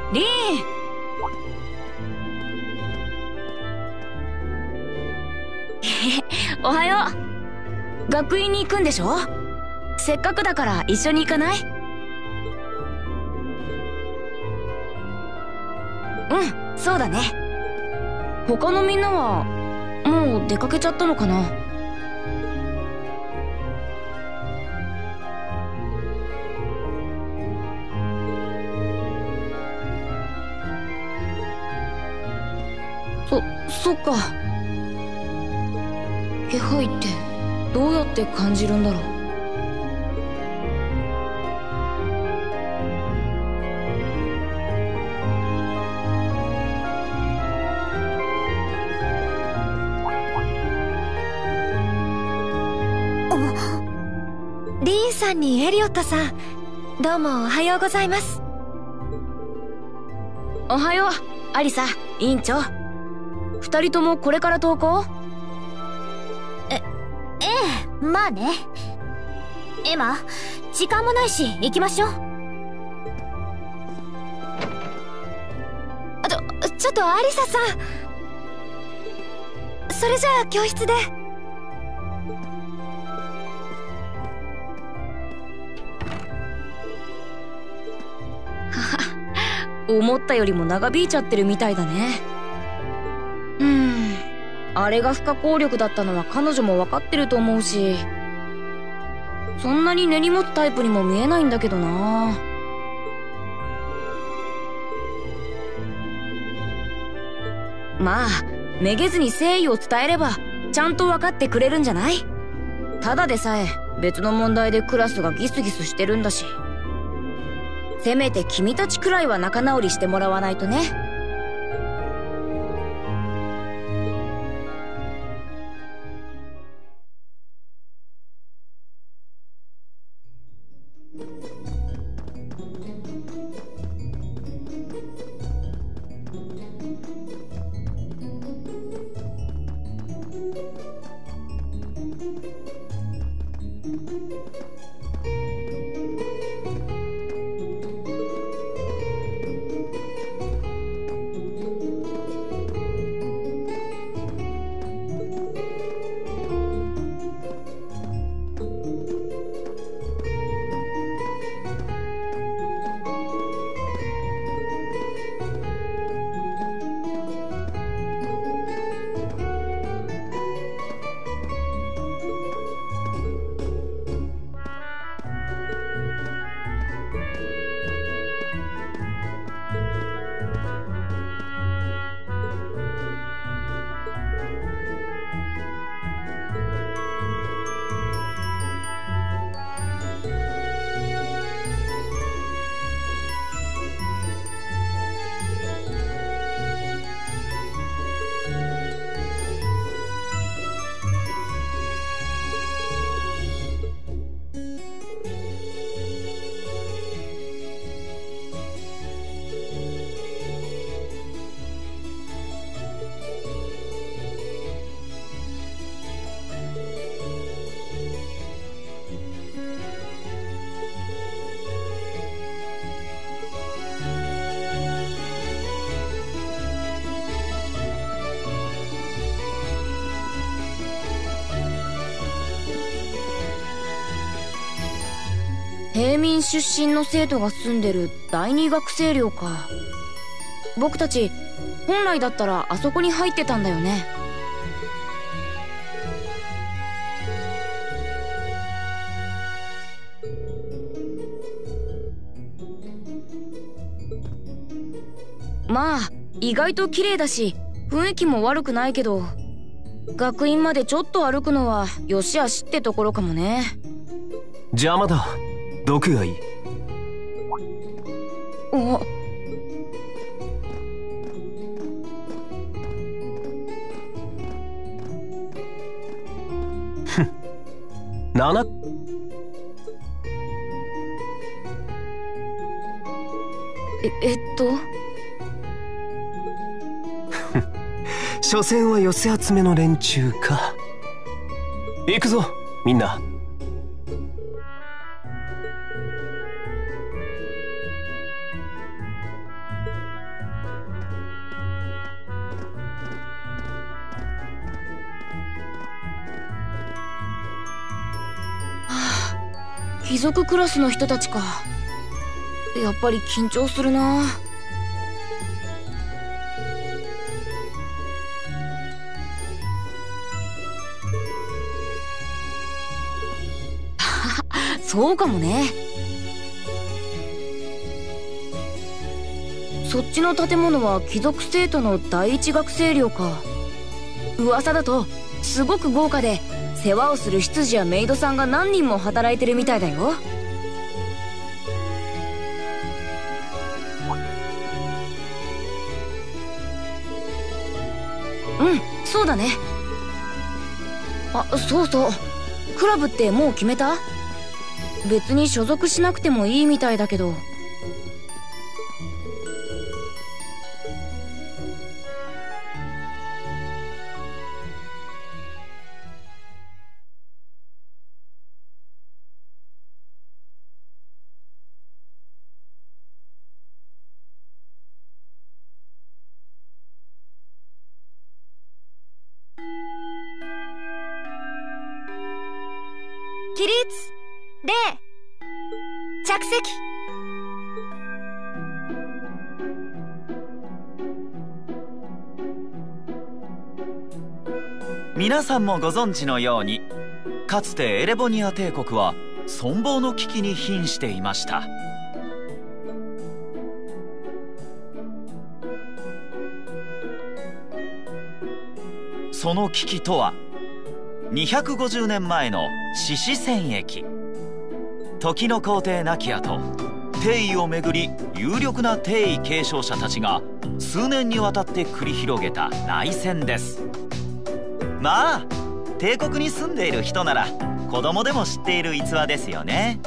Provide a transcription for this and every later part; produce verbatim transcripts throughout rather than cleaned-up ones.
リン。おはよう。学院に行くんでしょ？せっかくだから一緒に行かない？うん、そうだね。他のみんなはもう出かけちゃったのかな？そ、そっか。気配ってどうやって感じるんだろう。 リンさんにエリオットさん、どうもおはようございます。 おはよう、アリサ、委員長。二人ともこれから登校？ え、ええ、まあね。エマ、時間もないし行きましょう。ちょ、ちょっとアリサさん。それじゃあ教室で。 思ったよりも長引いちゃってるみたいだね。うーん、あれが不可抗力だったのは彼女も分かってると思うし、そんなに根に持つタイプにも見えないんだけどな。まあめげずに誠意を伝えればちゃんと分かってくれるんじゃない？ただでさえ別の問題でクラスがギスギスしてるんだし、せめて君たちくらいは仲直りしてもらわないとね。平民出身の生徒が住んでる第二学生寮か。僕たち本来だったらあそこに入ってたんだよね。まあ意外と綺麗だし雰囲気も悪くないけど、学院までちょっと歩くのはよしあしってところかもね。 邪魔だ。毒がいい。 おふん。ななええっと所詮は寄せ集めの連中か。行くぞみんな。 貴族クラスの人たちか。やっぱり緊張するな。そうかもね。そっちの建物は貴族生徒の第一学生寮か。噂だとすごく豪華で、世話をする執事やメイドさんが何人も働いてるみたいだよ。うん、そうだね。あ、そうそう、クラブってもう決めた？別に所属しなくてもいいみたいだけど。 起立、礼、着席。 皆さんもご存知のように、かつてエレボニア帝国は存亡の危機に瀕していました。その危機とはにひゃくごじゅうねんまえの獅子戦役。時の皇帝亡き後、帝位をめぐり有力な帝位継承者たちが数年にわたって繰り広げた内戦です。まあ帝国に住んでいる人なら子供でも知っている逸話ですよね。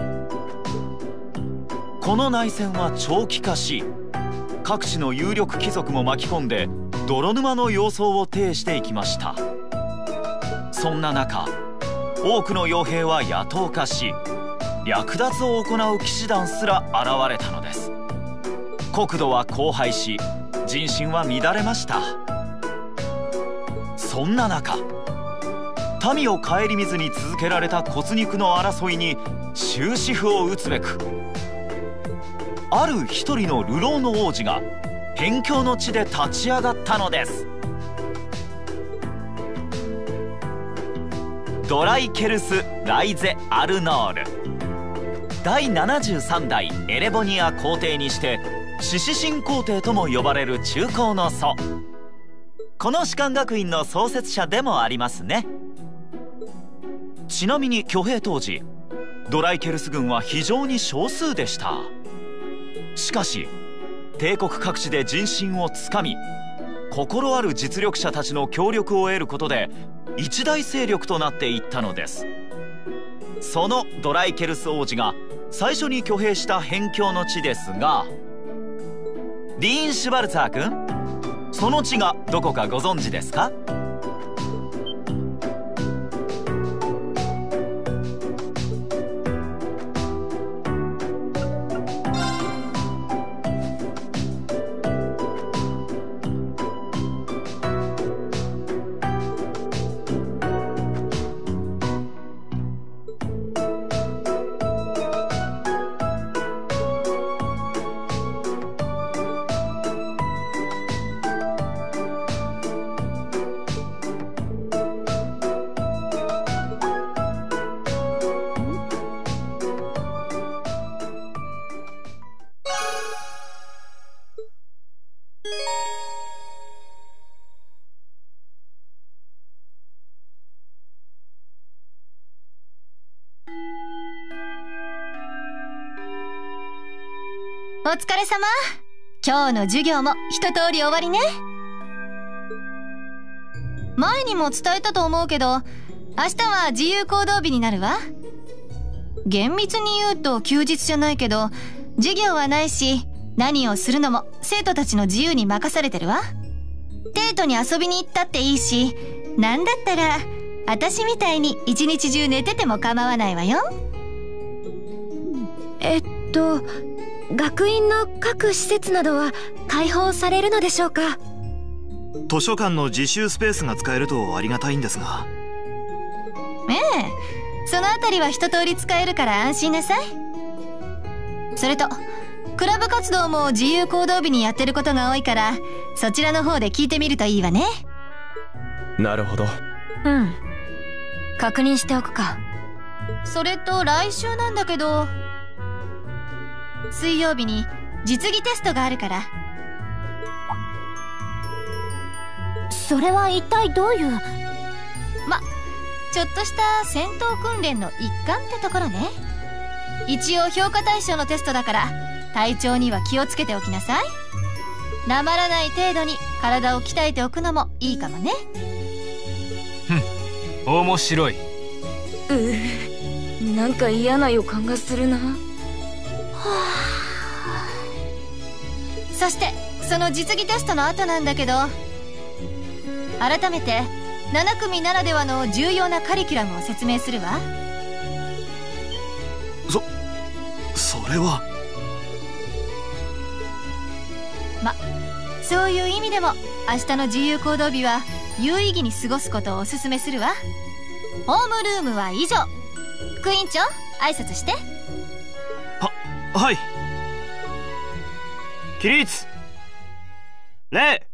この内戦は長期化し、各地の有力貴族も巻き込んで泥沼の様相を呈していきました。そんな中、多くの傭兵は野党化し、略奪を行う騎士団すら現れたのです。国土は荒廃し、人心は乱れました。そんな中、民を顧みずに続けられた骨肉の争いに終止符を打つべく、ある一人の流浪の王子が辺境の地で立ち上がったのです。ドライケルス・ライゼ・アルノール、だいななじゅうさん代エレボニア皇帝にして獅子神皇帝とも呼ばれる中高の祖、この士官学院の創設者でもありますね。ちなみに挙兵当時、ドライケルス軍は非常に少数でした。しかし帝国各地で人心をつかみ、心ある実力者たちの協力を得ることで一大勢力となっていったのです。そのドライケルス王子が最初に挙兵した辺境の地ですが、ディーン・シュバルツァー君、その地がどこかご存知ですか？ お疲れ様。今日の授業も一通り終わりね。前にも伝えたと思うけど、明日は自由行動日になるわ。厳密に言うと休日じゃないけど、授業はないし、何をするのも生徒たちの自由に任されてるわ。デートに遊びに行ったっていいし、なんだったら私みたいに一日中寝てても構わないわよ。 えっと学院の各施設などは開放されるのでしょうか？ 図書館の自習スペースが使えるとありがたいんですが。 ええ、 そのあたりは一通り使えるから安心なさい。それとクラブ活動も自由行動日にやってることが多いから、そちらの方で聞いてみるといいわね。 なるほど。 うん、確認しておくか。 それと来週なんだけど、水曜日に実技テストがあるから。 それは一体どういう？ ま、ちょっとした戦闘訓練の一環ってところね。一応評価対象のテストだから、体調には気をつけておきなさい。なまらない程度に体を鍛えておくのもいいかもね。 ふん、面白い。 うう、なんか嫌な予感がするな。 そしてその実技テストの後なんだけど、改めてなな組ならではの重要なカリキュラムを説明するわ。 そそれはま、そういう意味でも明日の自由行動日は有意義に過ごすことをおすすめするわ。ホームルームは以上。副委員長、挨拶して。 ははい。起立礼。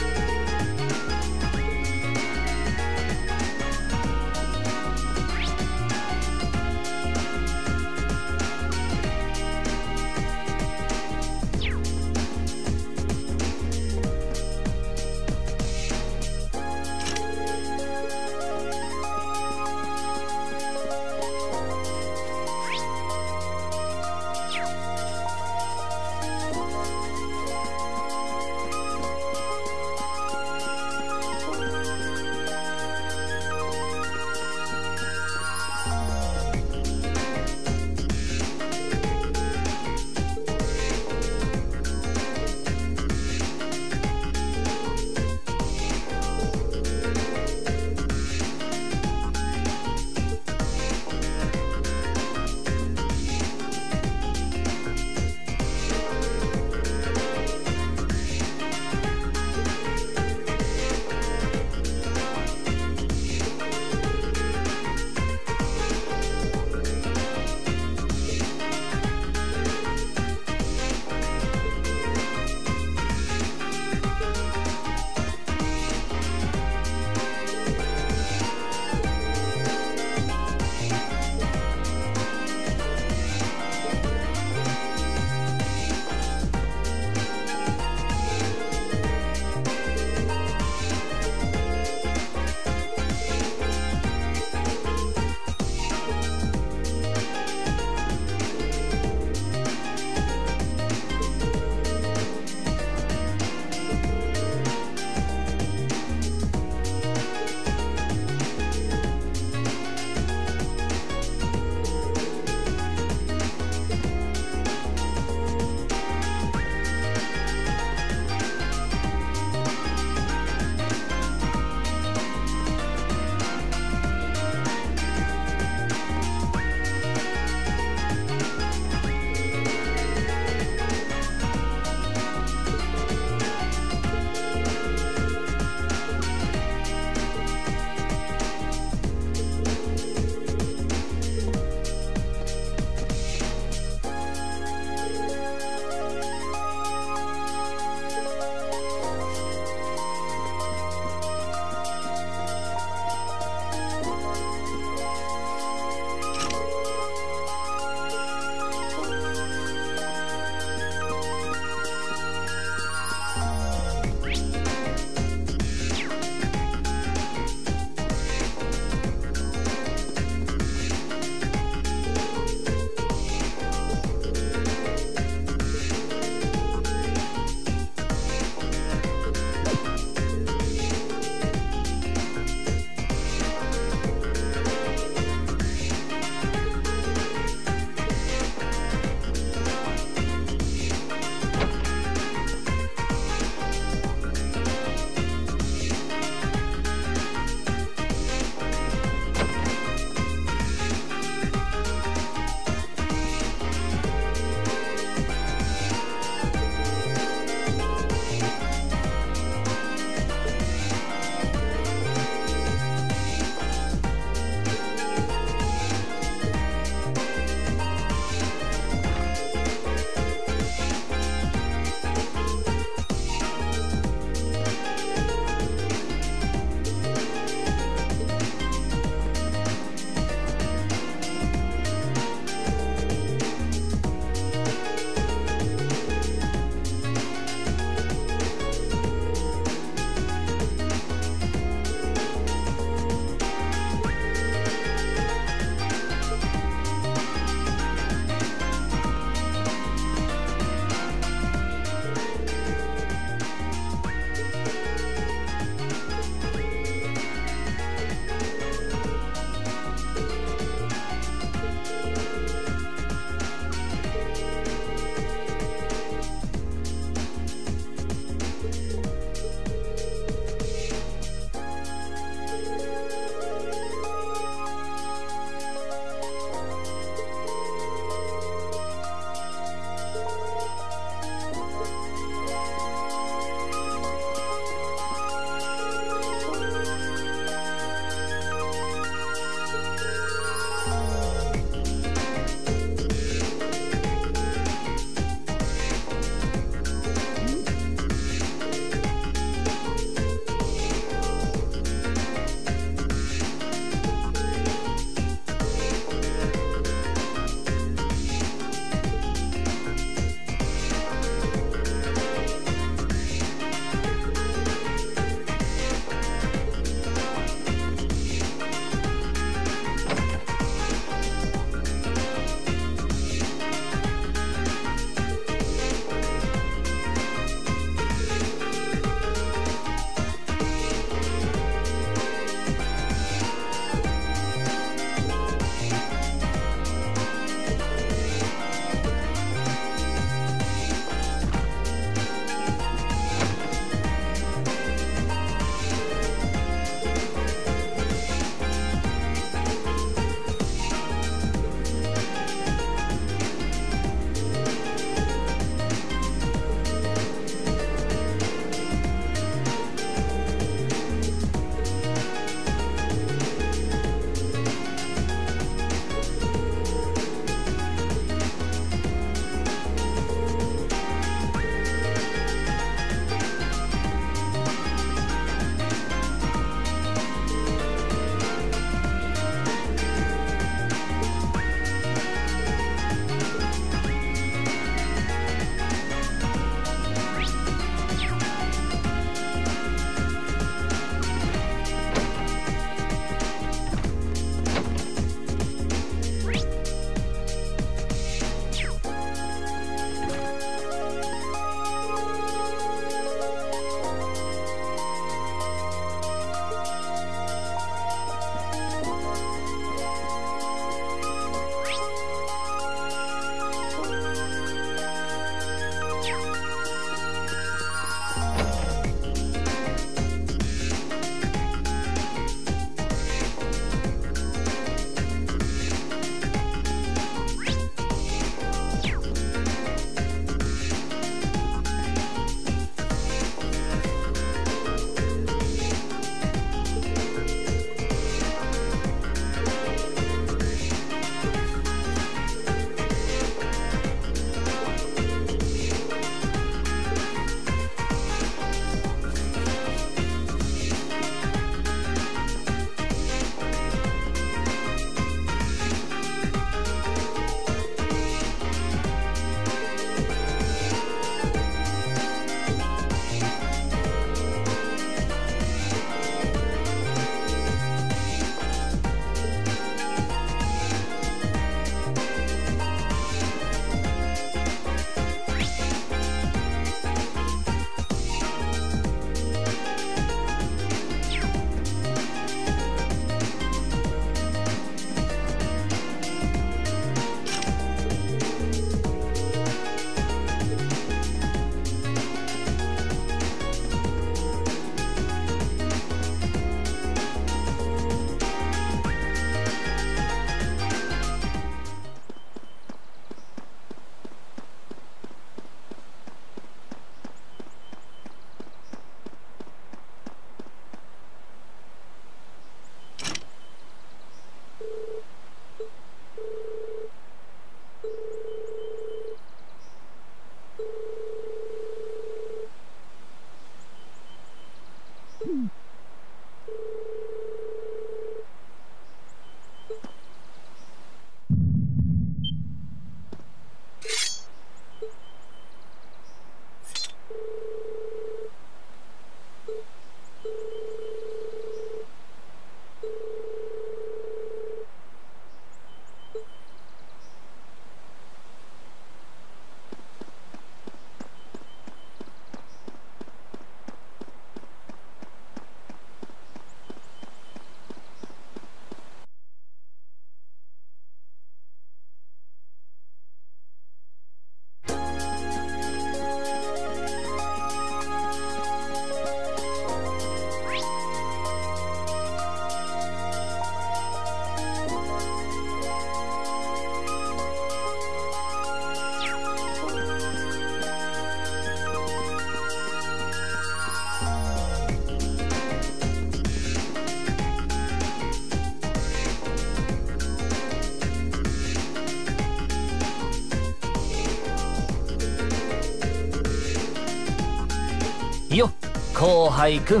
いよ後輩くん。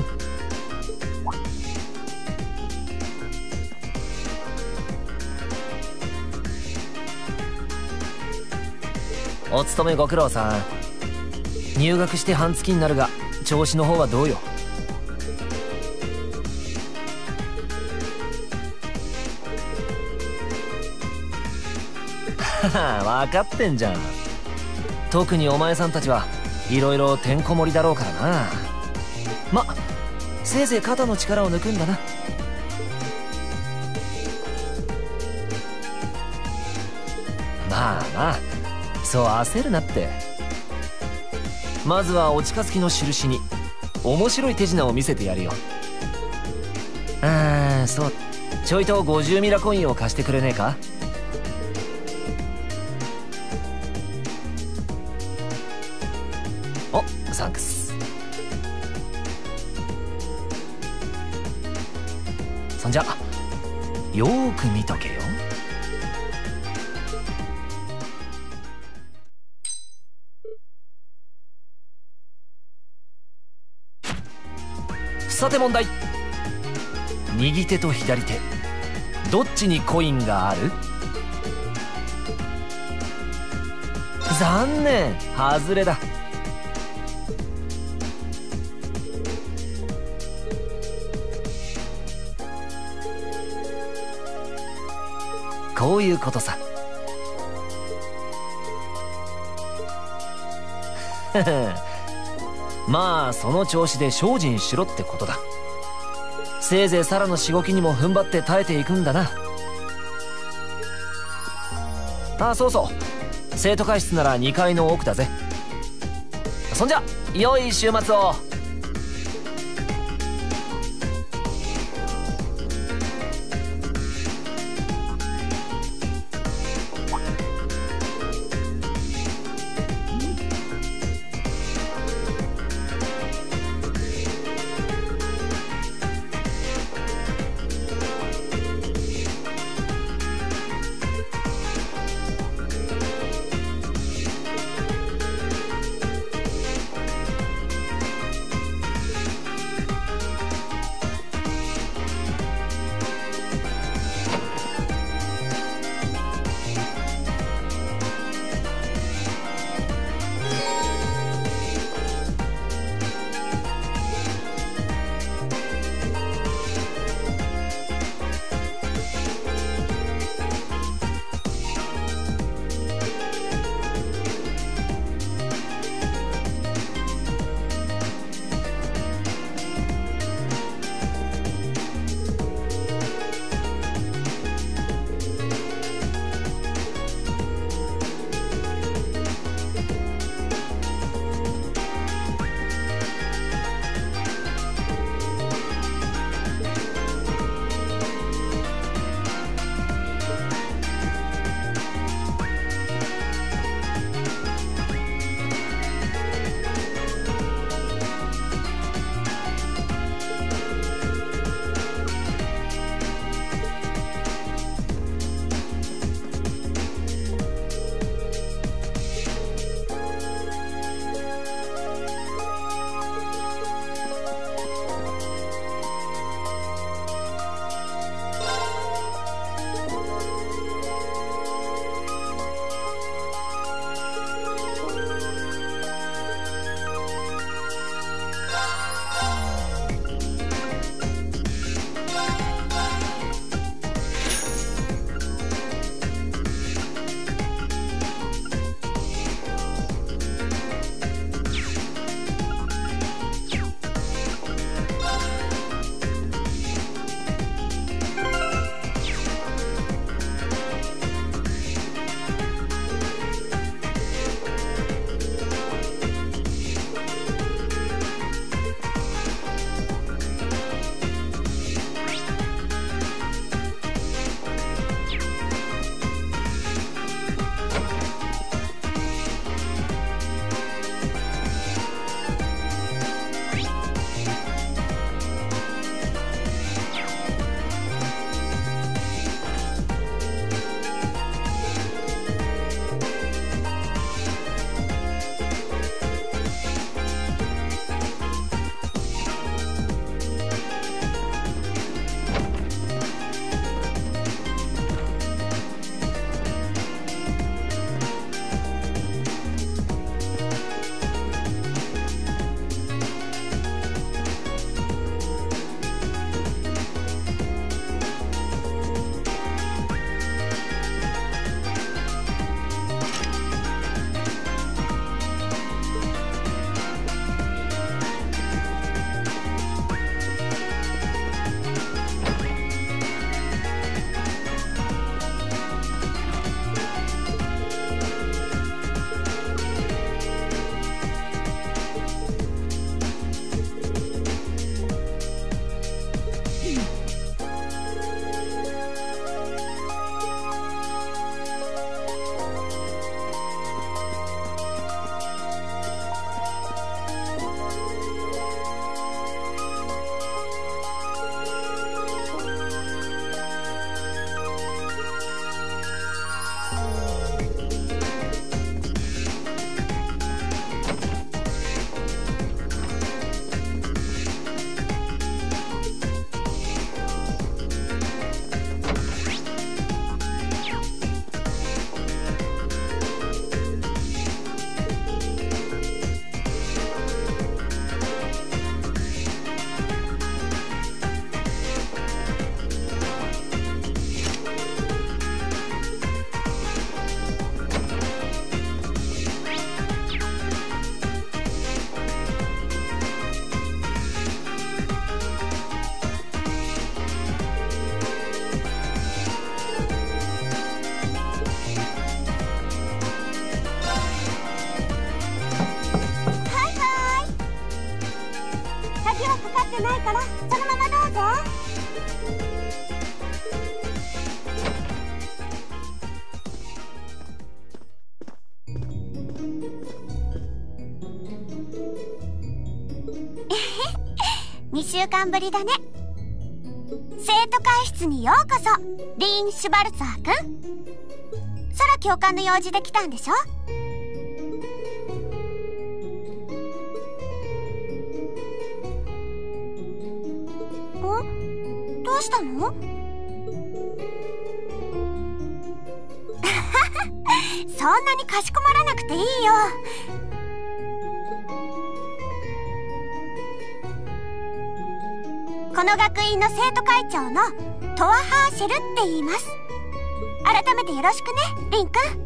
お勤めご苦労さん。入学して半月になるが調子の方はどうよ。分かってんじゃん。特にお前さんたちはいろいろてんこ盛りだろうからな。ま、せいぜい肩の力を抜くんだな。まあまあそう焦るなって。まずはお近づきの印に面白い手品を見せてやるよ。あーそう、ちょいとごじゅうミラコインを貸してくれねえか。お、サンクス。そんじゃよーく見とけよ。さて問題。右手と左手どっちにコインがある？残念、外れだ。こういうことさ。まあその調子で精進しろってことだ。せいぜいサラのしごきにも踏ん張って耐えていくんだな。あ、そうそう、生徒会室ならにかいの奥だぜ。そんじゃ良い週末を。 しゅうかんぶりだね。生徒会室にようこそ、リーン・シュバルツァーくん。空教官の用事で来たんでしょ？ん？どうしたの？そんなにかしこまらなくていいよ。この学院の生徒会長のトワ・ハーシェルって言います。改めてよろしくね、リンくん。うん、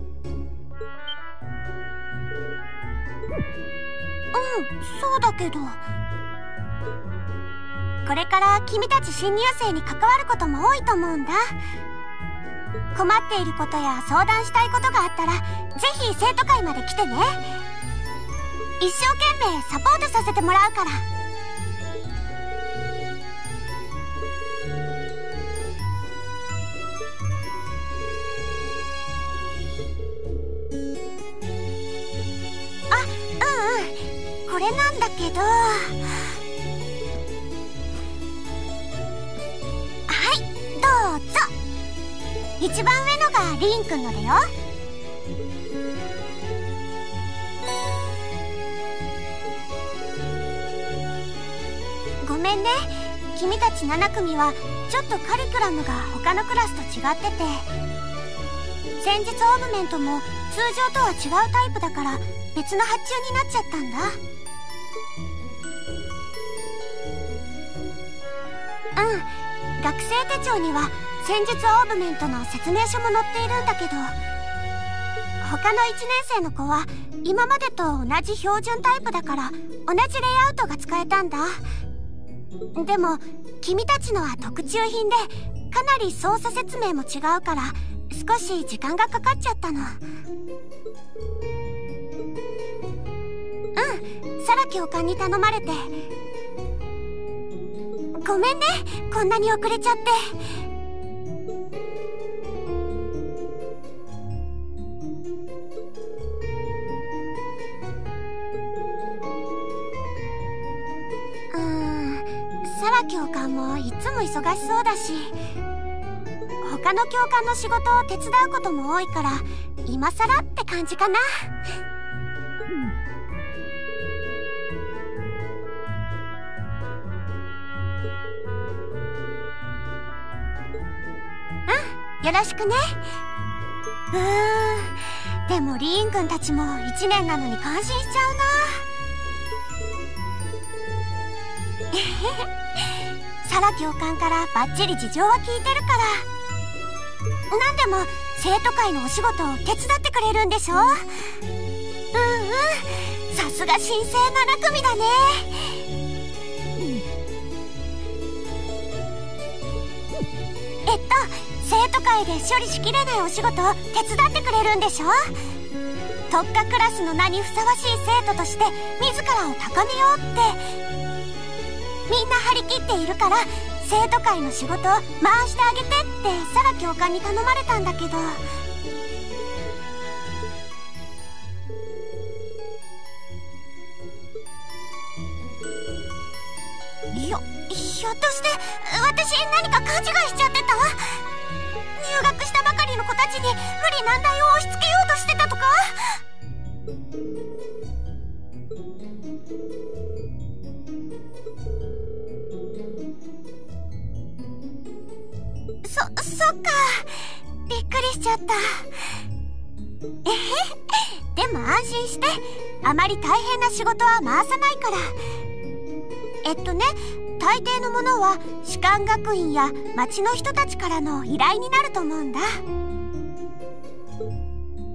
そうだけど。これから君たち新入生に関わることも多いと思うんだ。困っていることや相談したいことがあったら、ぜひ生徒会まで来てね。一生懸命サポートさせてもらうから。あ、うんうん。これなんだけど。はい、どうぞ。一番上のがリンくんのだよ。ごめんね、君たちなな組はちょっとカリキュラムが他のクラスと違ってて、戦術オーグメントも通常とは違うタイプだから別の発注になっちゃったんだ。うん、学生手帳には戦術オーグメントの説明書も載っているんだけど、他のいちねん生の子は今までと同じ標準タイプだから同じレイアウトが使えたんだ。でも君たちのは特注品でかなり操作説明も違うから少し時間がかかっちゃったの。うん、サラ教官に頼まれて。ごめんね、こんなに遅れちゃって。うーん、サラ教官もいつも忙しそうだし、他の教官の仕事を手伝うことも多いから今さらって感じかな。うん、よろしくね。うーん、でもリーン君たちもいちねんなのに感心しちゃうな。サラ教官からバッチリ事情は聞いてるから。何でも生徒会のお仕事を手伝ってくれるんでしょ？うんうん、さすが新生なな組だね。えっと生徒会で処理しきれないお仕事を手伝ってくれるんでしょ？特化クラスの名にふさわしい生徒として自らを高めようって。みんな張り切っているから生徒会の仕事を回してあげてってサラ教官に頼まれたんだけど。ひょ、ひょっとして私何か勘違いしちゃってた？入学したばかりの子たちに無理難題を押し付けようとしてたとか？そ、そっか。びっくりしちゃった。えへ、でも安心して。あまり大変な仕事は回さないから。えっとね、大抵のものは士官学院や町の人たちからの依頼になると思うんだ。うん、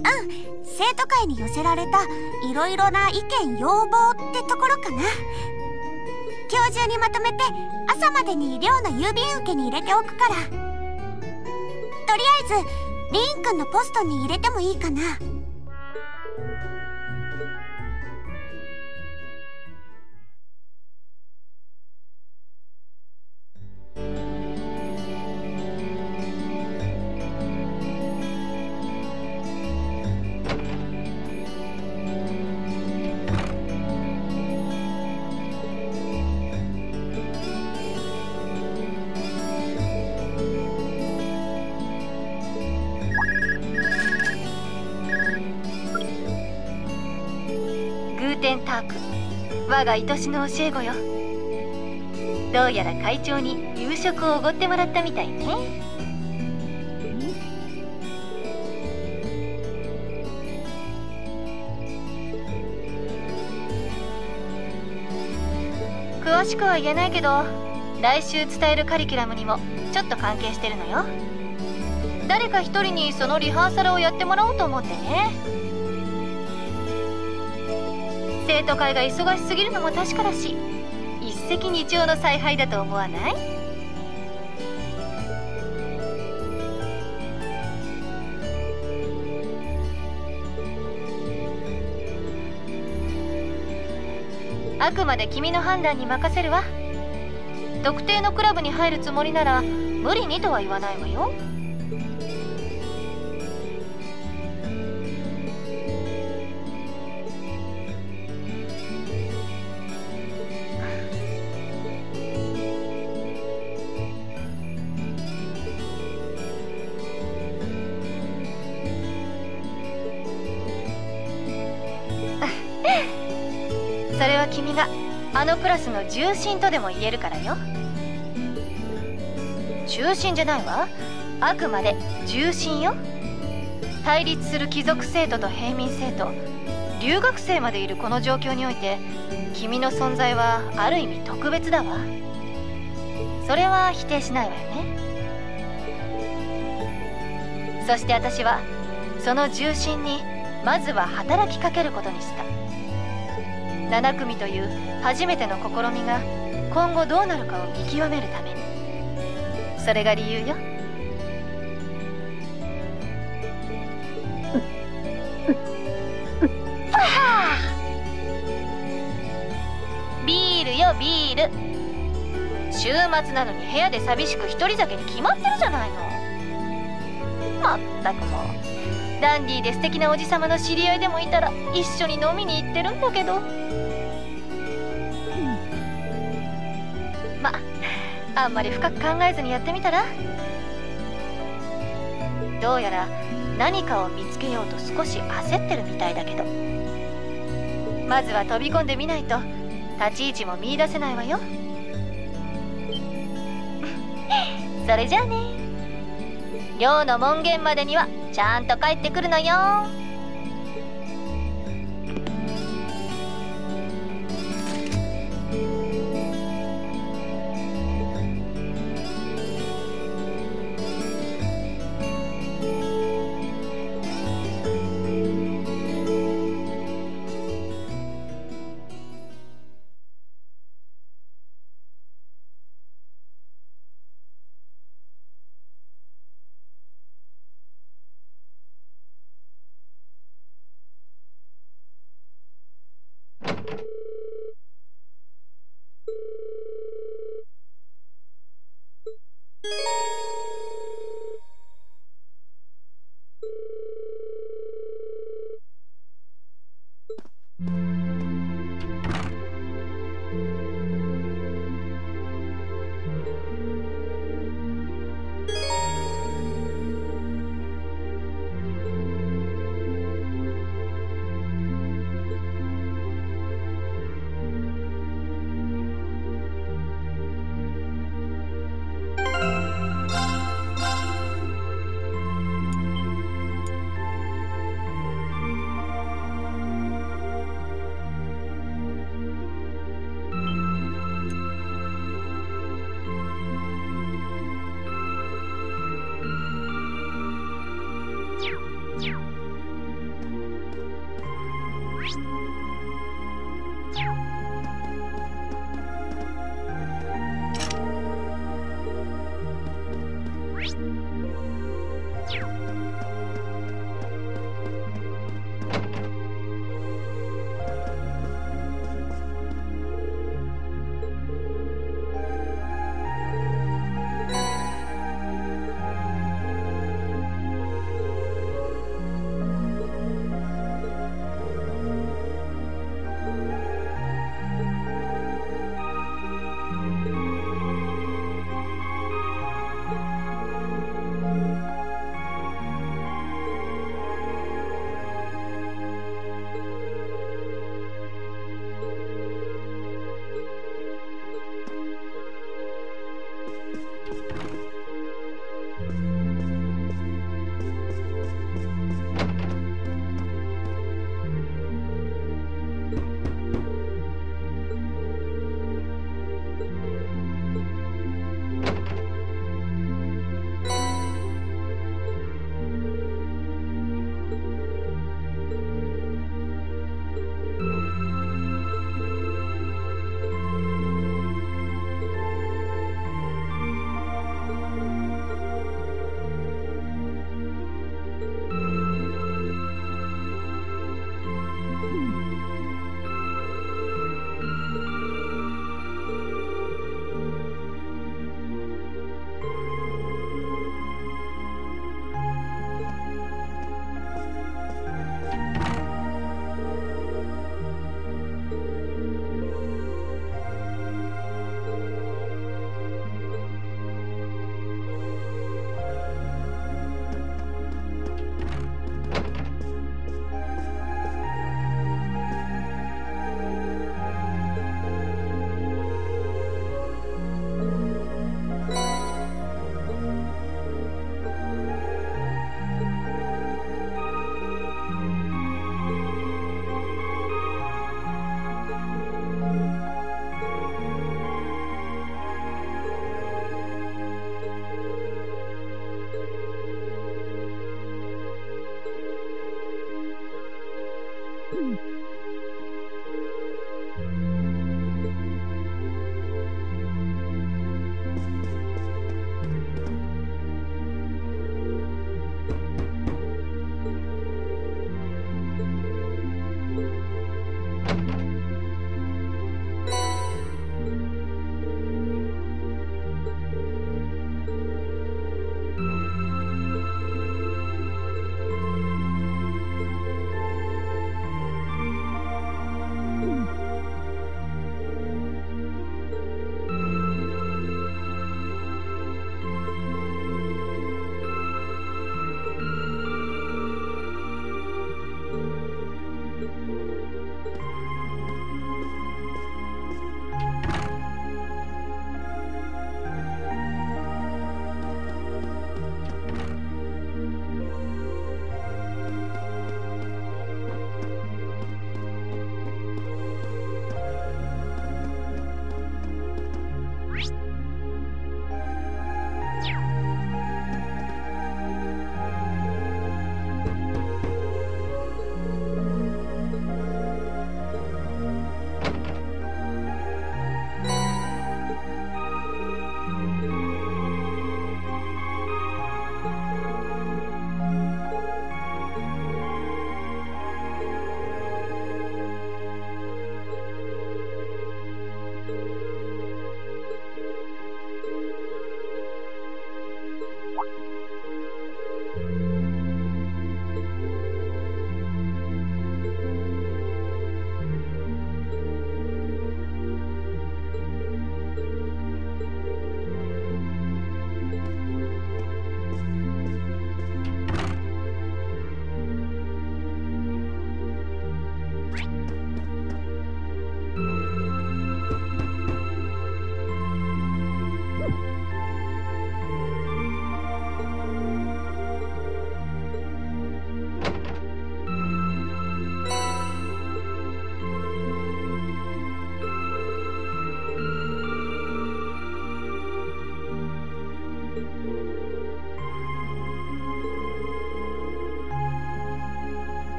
生徒会に寄せられたいろいろな意見要望ってところかな。今日中にまとめて朝までに寮の郵便受けに入れておくから。とりあえずリーン君のポストに入れてもいいかな。 テンターク、我が愛しの教え子よ。どうやら会長に夕食をおごってもらったみたいね。詳しくは言えないけど、来週伝えるカリキュラムにもちょっと関係してるのよ。誰か一人にそのリハーサルをやってもらおうと思ってね。生徒会が忙しすぎるのも確かだし、一石二鳥の采配だと思わない？あくまで君の判断に任せるわ。特定のクラブに入るつもりなら無理にとは言わないわよ。それは君があのクラスの重心とでも言えるからよ。中心じゃないわ。あくまで重心よ。対立する貴族生徒と平民生徒、留学生までいるこの状況において、君の存在はある意味特別だわ。それは否定しないわよね。そして私はその重心にまずは働きかけることにした。なな組という初めての試みが今後どうなるかを見極めるために。それが理由よ。ビールよビール。週末なのに部屋で寂しく一人酒に決まってるじゃないの。まったくもう、ダンディーで素敵なおじさまの知り合いでもいたら一緒に飲みに行ってるんだけど、まあんまり深く考えずにやってみたら。どうやら何かを見つけようと少し焦ってるみたいだけど、まずは飛び込んでみないと立ち位置も見出せないわよ。それじゃあね。寮の門限までにはちゃんと帰ってくるのよ。 you